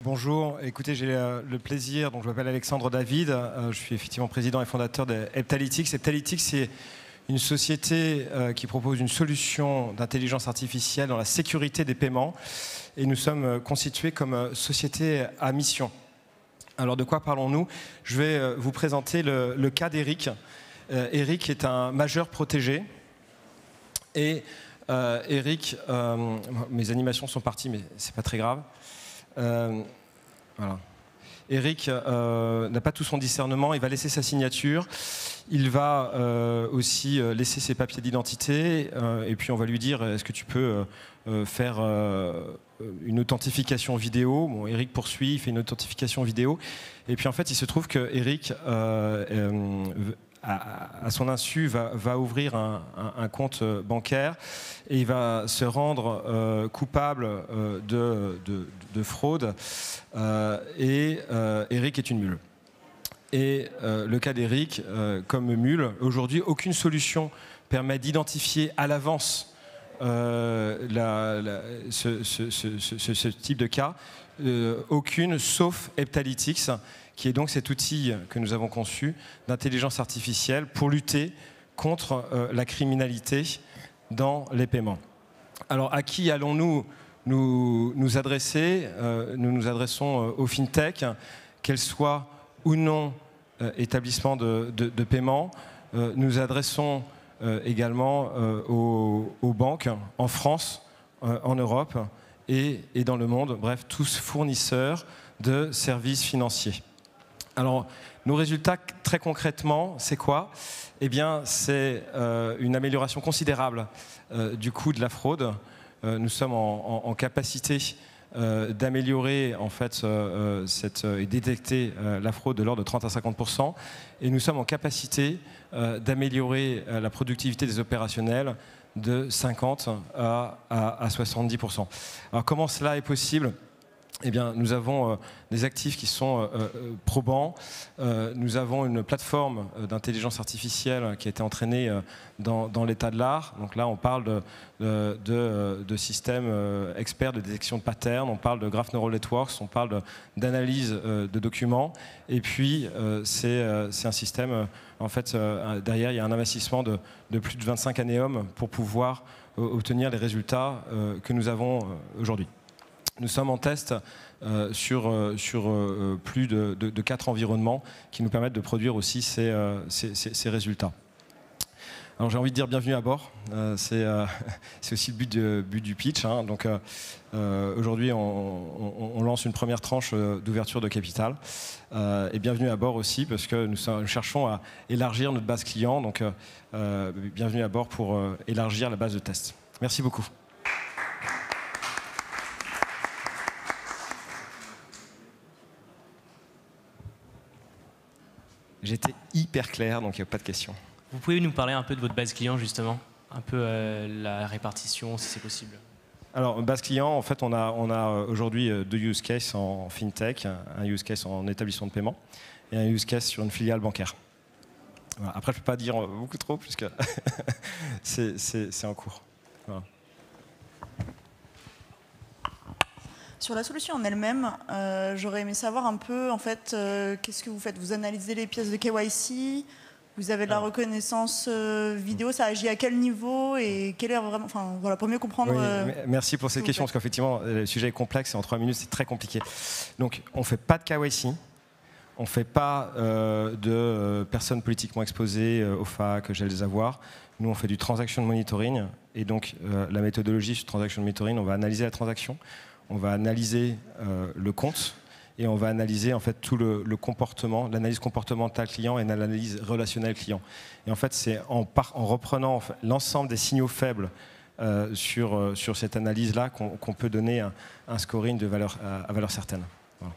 Bonjour, écoutez, j'ai le plaisir, donc je m'appelle Alexandre David, je suis effectivement président et fondateur de Heptalytics. Heptalytics, c'est une société qui propose une solution d'intelligence artificielle dans la sécurité des paiements et nous sommes constitués comme société à mission. Alors de quoi parlons-nous? Je vais vous présenter le cas d'Eric. Eric est un majeur protégé et Eric, mes animations sont parties mais c'est pas très grave. Voilà. Eric n'a pas tout son discernement, il va laisser sa signature, il va aussi laisser ses papiers d'identité et puis on va lui dire est-ce que tu peux faire une authentification vidéo. Bon, Eric poursuit, il fait une authentification vidéo et puis en fait il se trouve que Eric à son insu, va ouvrir un compte bancaire et il va se rendre coupable de fraude. Et Eric est une mule. Et le cas d'Eric, comme mule, aujourd'hui, aucune solution permet d'identifier à l'avance ce type de cas. Aucune, sauf Heptalytics, qui est donc cet outil que nous avons conçu d'intelligence artificielle pour lutter contre la criminalité dans les paiements. Alors à qui allons-nous nous adresser? Nous nous adressons aux fintech, qu'elles soient ou non établissements de paiement. Nous adressons également aux banques en France, en Europe et dans le monde, bref, tous fournisseurs de services financiers. Alors, nos résultats, très concrètement, c'est quoi? Eh bien, c'est une amélioration considérable du coût de la fraude. Nous sommes en capacité d'améliorer en fait, et détecter la fraude de l'ordre de 30 à 50%. Et nous sommes en capacité d'améliorer la productivité des opérationnels de 50 à 70%. Alors, comment cela est possible? Eh bien, nous avons des actifs qui sont probants. Nous avons une plateforme d'intelligence artificielle qui a été entraînée dans l'état de l'art. Donc là, on parle de systèmes experts de détection de patterns, on parle de Graph Neural Networks, on parle d'analyse de documents. Et puis, c'est un système, en fait, derrière, il y a un investissement de plus de 25 annéums pour pouvoir obtenir les résultats que nous avons aujourd'hui. Nous sommes en test sur plus de 4 environnements qui nous permettent de produire aussi ces résultats. Alors j'ai envie de dire bienvenue à bord, c'est aussi le but du pitch. Hein. Donc aujourd'hui on lance une première tranche d'ouverture de capital et bienvenue à bord aussi parce que nous cherchons à élargir notre base client. Donc bienvenue à bord pour élargir la base de test. Merci beaucoup. J'étais hyper clair, donc il n'y a pas de questions. Vous pouvez nous parler un peu de votre base client, justement? Un peu la répartition, si c'est possible. Alors, base client, en fait, on a aujourd'hui 2 use cases en fintech, un use case en établissement de paiement et un use case sur une filiale bancaire. Voilà. Après, je ne peux pas dire beaucoup trop, puisque c'est en cours. Voilà. Sur la solution en elle-même, j'aurais aimé savoir un peu, en fait, qu'est-ce que vous faites? Vous analysez les pièces de KYC, vous avez de la reconnaissance vidéo, ça agit à quel niveau et quel est vraiment, enfin, voilà, pour mieux comprendre. Oui, merci pour cette question, parce qu'effectivement, le sujet est complexe et en 3 minutes, c'est très compliqué. Donc, on ne fait pas de KYC, on ne fait pas de personnes politiquement exposées aux FAQ, gel des avoirs. Nous, on fait du transaction monitoring et donc la méthodologie sur transaction monitoring, on va analyser la transaction. On va analyser le compte et on va analyser en fait tout le comportement, l'analyse comportementale client et l'analyse relationnelle client. Et en fait, c'est en reprenant en fait, l'ensemble des signaux faibles sur cette analyse-là qu'on peut donner un scoring de valeur, à valeur certaine. Voilà.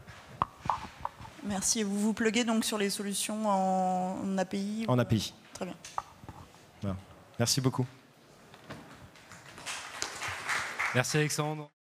Merci. Vous vous pluguez donc sur les solutions en API? En API. Très bien. Voilà. Merci beaucoup. Merci Alexandre.